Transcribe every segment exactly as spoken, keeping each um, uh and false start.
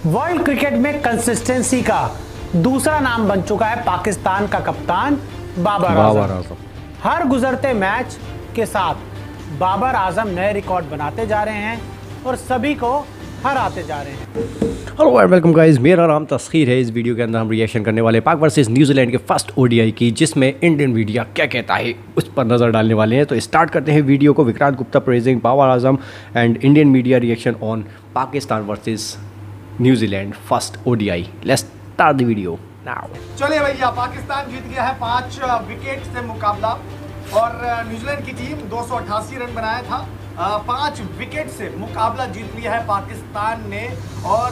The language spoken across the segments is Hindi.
वर्ल्ड क्रिकेट में कंसिस्टेंसी का दूसरा नाम बन चुका है पाकिस्तान का कप्तान बाबर आजम। हर गुजरते मैच के साथ बाबर आजम नए रिकॉर्ड बनाते जा रहे हैं और सभी को हराते जा रहे हैं। हेलो एंड वेलकम गाइस, मेरा नाम तस्खीर है। इस वीडियो के अंदर हम रिएक्शन करने वाले पाक वर्सेस न्यूजीलैंड के फर्स्ट ओडीआई की, जिसमें इंडियन मीडिया क्या कहता है उस पर नज़र डालने वाले हैं। तो स्टार्ट करते हैं वीडियो को। Vikrant Gupta praising Babar Azam and Indian media reaction on Pakistan versus New Zealand first ODI. Let's start the video now. चलिए भैया, पाकिस्तान जीत गया है पांच विकेट से मुकाबला और न्यूजीलैंड की टीम दो सौ अट्ठासी रन बनाया था। पांच विकेट से मुकाबला जीत लिया है पाकिस्तान ने और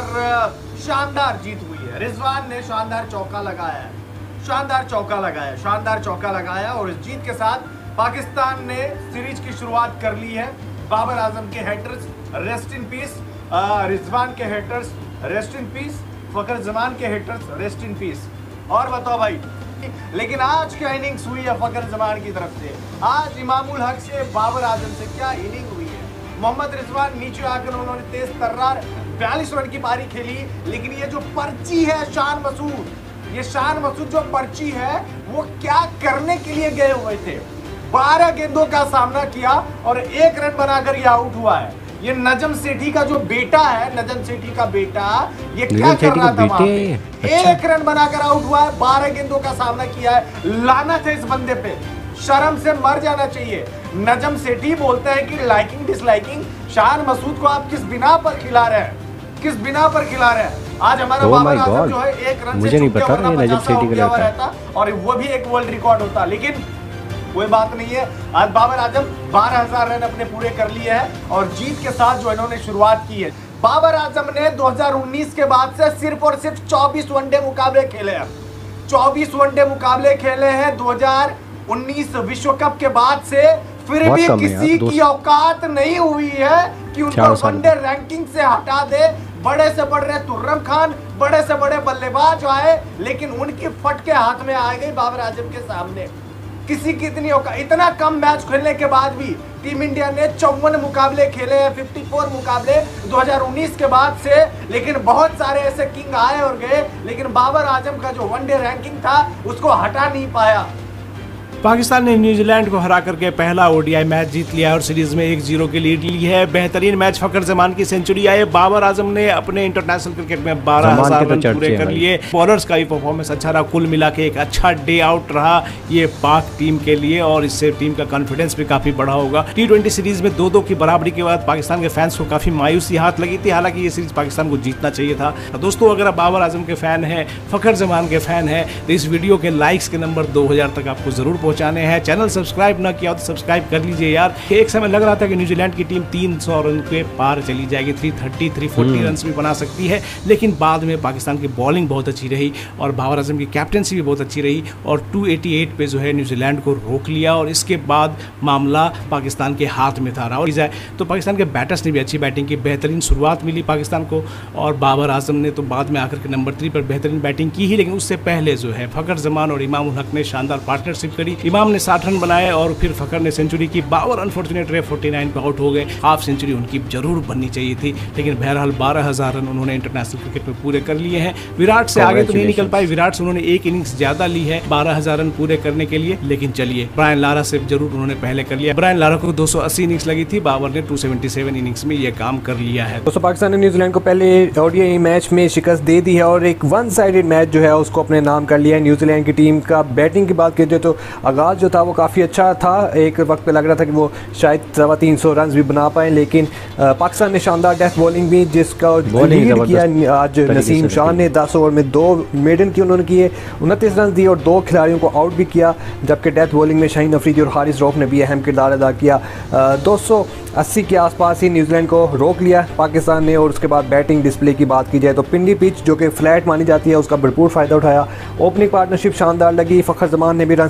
शानदार जीत हुई है। रिजवान ने शानदार चौका लगाया है, शानदार चौका लगाया शानदार चौका लगाया और इस जीत के साथ पाकिस्तान ने सीरीज की शुरुआत कर ली है। बाबर आजम के haters rest in peace, Rizwan के haters rest in peace, Fakhar Zaman के हेटर्स रेस्ट इन पीस। और बताओ भाई, लेकिन आज क्या इनिंग्स हुई है फखर जमान की तरफ से। आज इमामुल हक से बाबर आजम से क्या इनिंग हुई है। मोहम्मद रिजवान नीचे आकर उन्होंने तेज तर्रार बयालीस रन की पारी खेली, लेकिन ये जो पर्ची है शान मसूद, ये शान मसूद जो पर्ची है वो क्या करने के लिए गए हुए थे। बारह गेंदों का सामना किया और एक रन बनाकर ये आउट हुआ है। ये नजम सेठी का जो बेटा है, नजम सेठी का बेटा, ये क्या कर रहा था वहां पे? अच्छा। एक रन बनाकर आउट हुआ है, बारह गेंदों का सामना किया है। लानत है इस बंदे पे, शर्म से मर जाना चाहिए। नजम सेठी बोलता है कि लाइकिंग डिसलाइकिंग शान मसूद को आप किस बिना पर खिला रहे हैं, किस बिना पर खिला रहे हैं। आज हमारा oh बाबर आजम जो है एक रन मुझे से नहीं पता नजम सेठी का रहता और वो भी एक वर्ल्ड रिकॉर्ड होता, लेकिन कोई बात नहीं है। आज बाबर आजम बारह हजार रन अपने पूरे कर लिए हैं और जीत के साथ जो इन्होंने शुरुआत की है। बाबर आजम ने दो हज़ार उन्नीस के बाद से सिर्फ और सिर्फ चौबीस वनडे मुकाबले खेले हैं। चौबीस वनडे मुकाबले खेले हैं दो हज़ार उन्नीस विश्व कप के बाद से, फिर भी किसी की औकात नहीं हुई है कि उनको वनडे रैंकिंग से हटा दे। बड़े से बड़े तुर्रम खान, बड़े से बड़े बल्लेबाज आए, लेकिन उनकी फटके हाथ में आ गई बाबर आजम के सामने। किसी की इतनी औकात, इतना कम मैच खेलने के बाद भी टीम इंडिया ने चौवन मुकाबले खेले हैं, चौवन मुकाबले दो हज़ार उन्नीस के बाद से। लेकिन बहुत सारे ऐसे किंग आए और गए, लेकिन बाबर आजम का जो वनडे रैंकिंग था उसको हटा नहीं पाया। पाकिस्तान ने न्यूजीलैंड को हरा करके पहला ओडीआई मैच जीत लिया और सीरीज में एक जीरो की लीड ली है। बेहतरीन मैच, फखर जमान की सेंचुरी आई। बाबर आजम ने अपने इंटरनेशनल क्रिकेट में बारह हजार रन पूरे कर लिए। बॉलर्स का भी परफॉर्मेंस अच्छा रहा। कुल मिला के एक अच्छा डे आउट रहा ये पाक टीम के लिए और इससे टीम का कॉन्फिडेंस भी काफी बढ़ा होगा। टी ट्वेंटी सीरीज में दो दो की बराबरी के बाद पाकिस्तान के फैंस को काफी मायूसी हाथ लगी थी। हालांकि ये सीरीज पाकिस्तान को जीतना चाहिए था। दोस्तों, अगर आप बाबर आजम के फैन हैं, फखर जमान के फैन हैं, तो इस वीडियो के लाइक्स के नंबर दो हजार तक आपको जरूर पहुंचाने हैं। चैनल सब्सक्राइब ना किया तो सब्सक्राइब कर लीजिए यार। एक समय लग रहा था कि न्यूजीलैंड की टीम तीन सौ रन के पार चली जाएगी, तीन सौ तीस, तीन सौ चालीस रन भी बना सकती है, लेकिन बाद में पाकिस्तान की बॉलिंग बहुत अच्छी रही और बाबर आजम की कैप्टनसी भी बहुत अच्छी रही और दो सौ अट्ठासी पे जो है न्यूजीलैंड को रोक लिया और इसके बाद मामला पाकिस्तान के हाथ में था। और जाए तो पाकिस्तान के बैटर्स ने भी अच्छी बैटिंग की, बेहतरीन शुरुआत मिली पाकिस्तान को और बाबर आजम ने तो बाद में आकर के नंबर थ्री पर बेहतरीन बैटिंग की ही, लेकिन उससे पहले जो है फखर जमान और इमामुल हक ने शानदार पार्टनरशिप करी। इमाम ने साठ रन बनाए और फिर फखर ने सेंचुरी की। बाबर अनफॉर्चुनेट रहे, उनचास पे आउट हो गए। हाफ सेंचुरी उनकी जरूर बननी चाहिए थी, लेकिन बहरहाल बारह हजार रन उन्होंने इंटरनेशनल क्रिकेट में पूरे कर लिए हैं। विराट से आगे तो नहीं निकल पाए, विराट से उन्होंने एक इनिंग्स ज्यादा ली है बारह हजार रन पूरे करने के लिए, लेकिन चलिए ब्रायन लारा से जरूर उन्होंने पहले कर लिया। ब्रायन लारा को दो सौ अस्सी इनिंग्स लगी थी, बाबर ने दो सौ सतहत्तर इनिंग्स में यह काम कर लिया है। दोस्तों, पाकिस्तान ने न्यूजीलैंड को पहले ओडीआई मैच में शिकस्त दे दी है और एक वन साइडेड मैच जो है उसको अपने नाम कर लिया है। न्यूजीलैंड की टीम का बैटिंग की बात करते तो आगाज जो था वो काफ़ी अच्छा था। एक वक्त पे लग रहा था कि वो शायद सवा तीन सौ रन भी बना पाएँ, लेकिन पाकिस्तान ने शानदार डेथ बॉलिंग भी जिसका लीड किया। आज नसीम शाह ने दस ओवर में दो मेडन की उन्होंने किए, उनतीस रन दिए और दो खिलाड़ियों को आउट भी किया, जबकि डेथ बॉलिंग में शाहीन अफरीदी और हारिस रऊफ ने भी अहम किरदार अदा किया। दो सौ अस्सी के आसपास ही न्यूजीलैंड को रोक लिया पाकिस्तान ने और उसके बाद बैटिंग डिस्प्ले की बात की जाए तो पिंडी पिच जो कि फ्लैट मानी जाती है उसका भरपूर फ़ायदा उठाया। ओपनिंग पार्टनरशिप शानदार लगी, फ़खर जमान ने भी रन किए, इमाम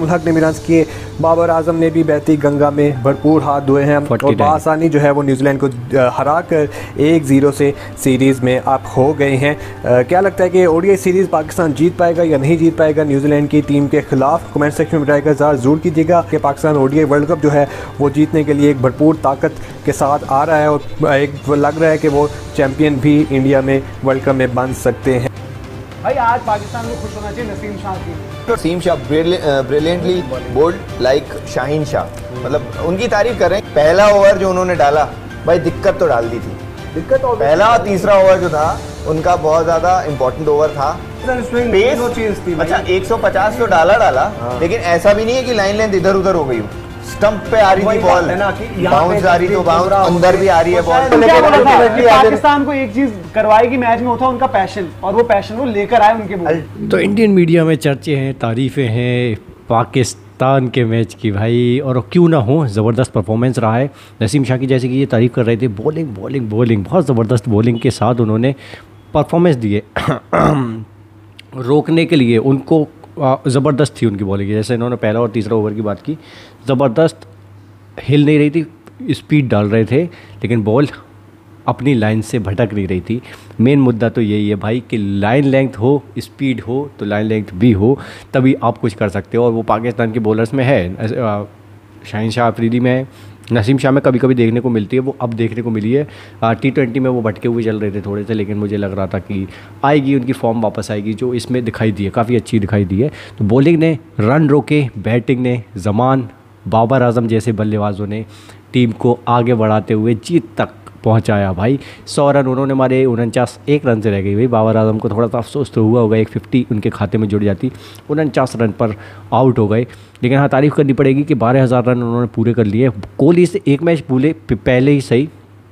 उल हक ने भी रन किए। बाबर आजम ने भी बहती गंगा में भरपूर हाथ धोए हैं और बआसानी जो है वो न्यूजीलैंड को हरा कर एक ज़ीरो से सीरीज़ में अप हो गए हैं। आ, क्या लगता है कि ओडीआई सीरीज़ पाकिस्तान जीत पाएगा या नहीं जीत पाएगा न्यूजीलैंड की टीम के खिलाफ? कमेंट सेक्शन में बताएगा, ज़रूर कीजिएगा कि पाकिस्तान ओडीआई वर्ल्ड कप जो है वो जीतने के लिए एक भरपूर ताकत के साथ आ रहा है और एक लग रहा है कि वो चैम्पियन भी इंडिया में वर्ल्ड कप में बन सकते हैं। भाई आज पाकिस्तान को खुश होना चाहिए नसीम शाह की। Naseem Shah brilliantly bowled like Shaheen Shah, मतलब उनकी तारीफ कर रहे हैं। पहला ओवर जो उन्होंने डाला भाई दिक्कत तो डाल दी थी, दिक्कत और पहला और तीसरा ओवर जो था उनका बहुत ज्यादा इंपॉर्टेंट ओवर था। पेस अच्छा एक सौ पचास तो डाला डाला लेकिन ऐसा भी नहीं है कि लाइन लेंथ इधर उधर हो गई हो। स्टंप पे आ रही थी बॉल, बाउंस आ रही तो बाउंस अंदर भी आ रही है बॉल। पाकिस्तान को एक चीज करवाएगी मैच में, होता उनका पैशन, और वो पैशन वो लेकर आए उनके बॉल। तो इंडियन मीडिया में चर्चे हैं, तारीफें हैं पाकिस्तान के मैच की भाई, और क्यों ना हो, ज़बरदस्त परफॉर्मेंस रहा है। नसीम शाह की जैसे कि ये तारीफ़ कर रहे थे, बॉलिंग बॉलिंग बॉलिंग बहुत ज़बरदस्त बॉलिंग के साथ उन्होंने परफॉर्मेंस दिए। रोकने के लिए उनको ज़बरदस्त थी उनकी बॉलिंग, जैसे इन्होंने पहला और तीसरा ओवर की बात की, ज़बरदस्त हिल नहीं रही थी, स्पीड डाल रहे थे लेकिन बॉल अपनी लाइन से भटक नहीं रही थी। मेन मुद्दा तो यही है भाई कि लाइन लेंथ हो, स्पीड हो तो लाइन लेंथ भी हो, तभी आप कुछ कर सकते हो, और वो पाकिस्तान के बॉलर्स में है। शाहीन शाह अफरीदी में है, नसीम शाह में कभी कभी देखने को मिलती है, वो अब देखने को मिली है। टी ट्वेंटी में वो भटके हुए चल रहे थे थोड़े से, लेकिन मुझे लग रहा था कि आएगी उनकी फॉर्म वापस आएगी, जो इसमें दिखाई दी है, काफ़ी अच्छी दिखाई दी है। तो बॉलिंग ने रन रोके, बैटिंग ने जमान, बाबर आजम जैसे बल्लेबाजों ने टीम को आगे बढ़ाते हुए जीत तक पहुंचाया भाई। सौ रन उन्होंने मारे, उनचास एक रन से रह गई भाई। बाबर आजम को थोड़ा सा अफसोस तो हुआ होगा, एक फिफ्टी उनके खाते में जुड़ जाती, उनचास रन पर आउट हो गए। लेकिन हाँ, तारीफ़ करनी पड़ेगी कि बारह हज़ार रन उन्होंने पूरे कर लिए। कोहली से एक मैच भूले पहले ही सही,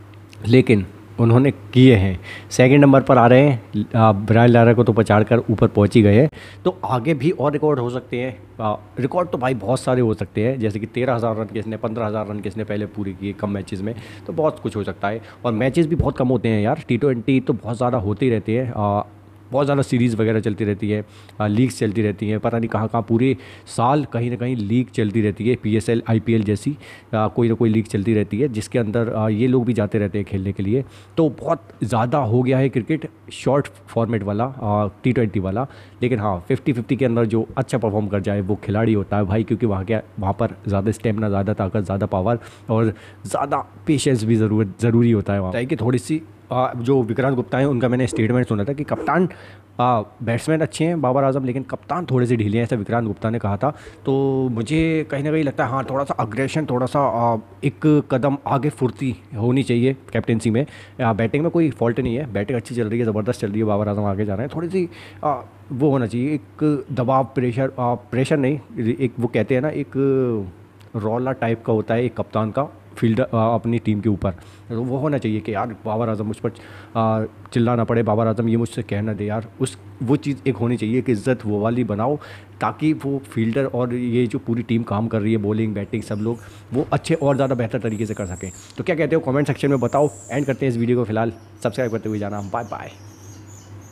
लेकिन उन्होंने किए हैं। सेकंड नंबर पर आ रहे हैं, ब्रायन लारा को तो पछाड़ कर ऊपर पहुंच ही गए हैं। तो आगे भी और रिकॉर्ड हो सकते हैं, रिकॉर्ड तो भाई बहुत सारे हो सकते हैं, जैसे कि तेरह हज़ार रन किसने, पंद्रह हज़ार रन किसने पहले पूरे किए कम मैचेस में, तो बहुत कुछ हो सकता है। और मैचेस भी बहुत कम होते हैं यार, टी ट्वेंटी तो बहुत ज़्यादा होते ही रहते हैं, बहुत ज़्यादा सीरीज़ वगैरह चलती रहती है, लीग्स चलती रहती हैं, पता नहीं कहाँ कहाँ पूरे साल कहीं ना कहीं लीग चलती रहती है, पीएसएल आईपीएल जैसी आ, कोई ना कोई लीग चलती रहती है, जिसके अंदर आ, ये लोग भी जाते रहते हैं खेलने के लिए। तो बहुत ज़्यादा हो गया है क्रिकेट शॉर्ट फॉर्मेट वाला, टी ट्वेंटी वाला। लेकिन हाँ, फिफ्टी फिफ्टी के अंदर जो अच्छा परफॉर्म कर जाए वो खिलाड़ी होता है भाई, क्योंकि वहाँ क्या वहाँ पर ज़्यादा स्टेमिना, ज़्यादा ताकत, ज़्यादा पावर और ज़्यादा पेशेंस भी ज़रूरत ज़रूरी होता है वहाँ कि थोड़ी सी आ, जो विक्रांत गुप्ता हैं उनका मैंने स्टेटमेंट सुना था कि कप्तान बैट्समैन अच्छे हैं बाबर आजम, लेकिन कप्तान थोड़े से ढीले हैं, ऐसा विक्रांत गुप्ता ने कहा था। तो मुझे कहीं ना कहीं लगता है हाँ, थोड़ा सा अग्रेशन, थोड़ा सा आ, एक कदम आगे फुर्ती होनी चाहिए कैप्टेंसी में। बैटिंग में कोई फॉल्ट नहीं है, बैटिंग अच्छी चल रही है, ज़बरदस्त चल रही है, बाबर आजम आगे जा रहे हैं। थोड़ी सी आ, वो होना चाहिए, एक दबाव, प्रेशर, आ, प्रेशर नहीं, एक वो कहते हैं ना, एक रौला टाइप का होता है एक कप्तान का फील्डर अपनी टीम के ऊपर, तो वो होना चाहिए कि यार बाबर आजम मुझ पर चिल्लाना पड़े, बाबर आजम ये मुझसे कहना दे यार, उस वो चीज़ एक होनी चाहिए कि इज़्ज़त वो वाली बनाओ, ताकि वो फील्डर और ये जो पूरी टीम काम कर रही है, बॉलिंग बैटिंग सब लोग, वो अच्छे और ज़्यादा बेहतर तरीके से कर सकें। तो क्या कहते हो कमेंट सेक्शन में बताओ। एंड करते हैं इस वीडियो को, फिलहाल सब्सक्राइब करते हुए जाना, बाय बाय।